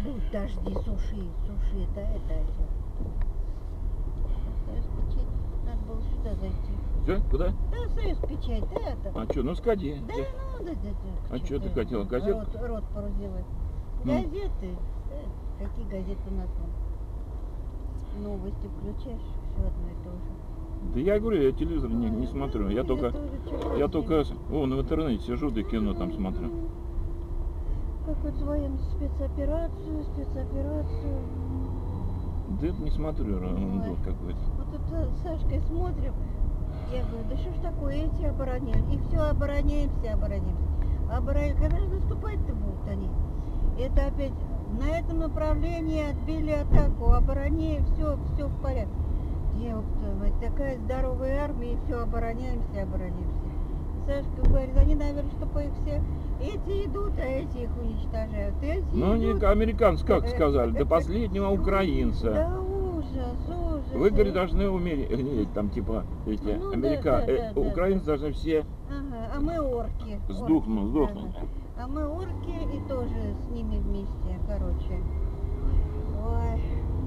идут дожди, суши, да, это все. Союз печать, надо было сюда зайти. Все? Куда? Да, Союз печать, да, это. А что, ну сходи. Да, ну, да. А что ты хотела, газетку? Рот поразевать. Газеты? Да, какие газеты у нас там? Новости включаешь, все одно и то же. Да я говорю, я телевизор не смотрю. Я только в интернете сижу, да кино там смотрю. Какую-то военную спецоперацию. Да это не смотрю, ерунду какой-то. Вот тут с Сашкой смотрим. Я говорю, да что ж такое, эти обороняют. И все, обороняемся. Когда же наступать-то будут они? Это опять на этом направлении отбили атаку, обороняем, все в порядке. Такая здоровая армия, и все, обороняемся. Сашка говорит, они, наверное, чтобы их все, эти идут, а эти их уничтожают. Ну, американцы как сказали, до последнего украинца. Да ужас. Вы, говорит, должны умереть, там типа эти украинцы должны все. Ага, а мы орки. Сдохнут. Да. А мы орки и тоже с ними вместе, короче. Ой.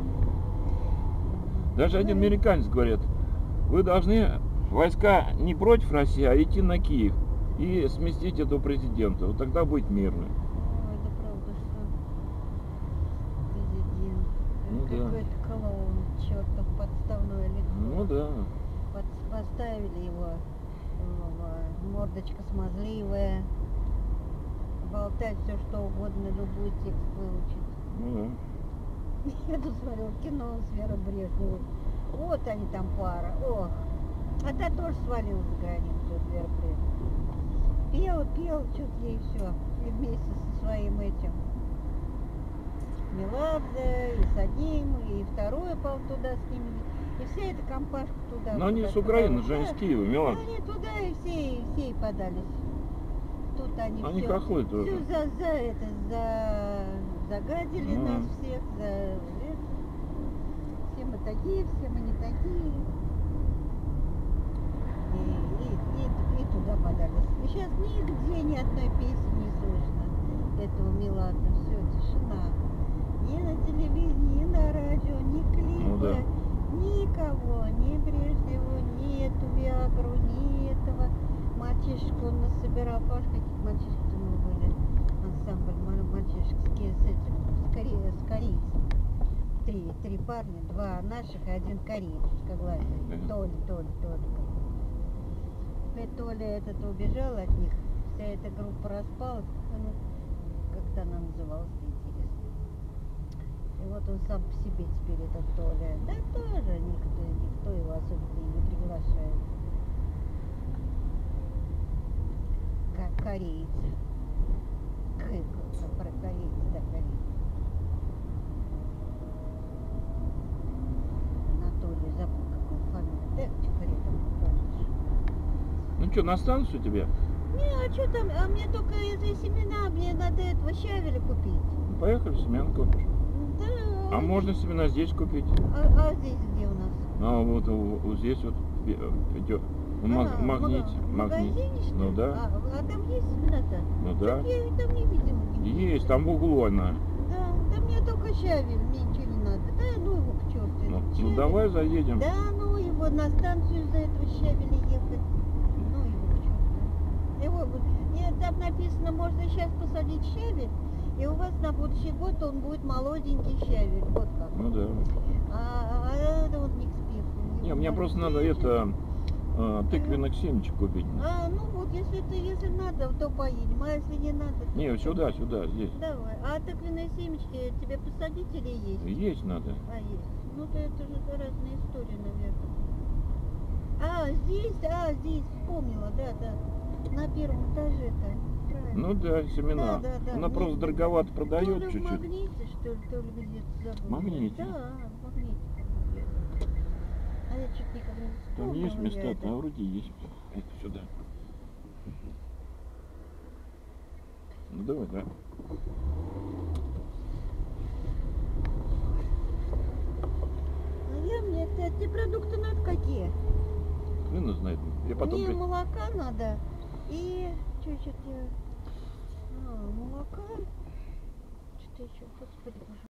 Даже один американец говорит, вы должны войска не против России, а идти на Киев и сместить этого президента. Вот тогда будет мирно. Ой, да правда, что президент. Ну, какой-то клоун, чертов подставное лицо. Ну да. Поставили его, мордочка смазливая, болтать все что угодно, любой текст выучить. Ну да. Я тут смотрела кино с Верой Брежневой. Вот они там пара. Ох. А та тоже свалила за границу, Вера Брежнева. Пела, что-то ей все. И вместе со своим этим. Меладзе, и с одним, и второй пал туда с ними. И вся эта компашка туда. Но они с Украины, же из Киева, Меладзе. Они туда и все подались. Тут они все, хохлы тоже. Все загадили нас всех, все мы такие, все мы не такие. И туда подались. И сейчас нигде ни одной песни не слышно этого Меладзе. Все, тишина. Ни на телевидении, ни на радио, ни клипа, никого, ни Брежневу, ни эту Виагру, ни этого мальчишку он нас собирал. Паш, каких мальчишек мы были? Ансамбль мальчишек с корейцем. Три парня, два наших и один кореец, узкоглазый. Толя. Толя этот убежал от них, вся эта группа распалась. Как-то она называлась, интересно. И вот он сам по себе теперь, этот Толя. Да тоже никто его особенно не приглашает. Как кореец. Про кореец, да, кореец. Анатолий, забыл, какую фамилию. Да, хрен там помнишь. Ну что, на станцию тебе? Не, а что там? А мне только эти семена, мне надо этого щавеля купить. Поехали, семян купишь. Да. А можно семена здесь купить? А здесь где у нас? А вот здесь вот в магните. В магазине, что ли? Ну да. А там есть семена-то? Ну да. Я их там не видела. Есть, там в углу она. Да мне только щавель, мне ничего не надо. Да ну его к черту. Ну давай заедем. Да ну его на станцию из-за этого щавеля ехать. Ну его к черту. Нет, там написано, можно сейчас посадить щавель, и у вас на будущий год он будет молоденький щавель. Вот как. Ну да. А это вот не к спеху. Не, мне просто надо тыквенных семечек купить. Ну вот, если надо, то поедем, а если не надо, то... Не, сюда, здесь. Давай. А тыквенные семечки тебе посадить или есть? Есть надо. Есть. Ну то это же разные истории, наверное. Здесь, вспомнила, да. На первом этаже-то. Правильно. Ну да, семена. Да. Она просто дороговато продает то ли чуть-чуть. в магните, что ли, то ли где-то забыла. В магните? Да, в магните. А я чуть никогда не вспомнила. Там есть места, там вроде есть. Это сюда. Ну давай, да. Мне эти продукты надо какие? Хрен знает. Я потом... Мне молока надо и молока. Что-то встречу. Господи, Боже.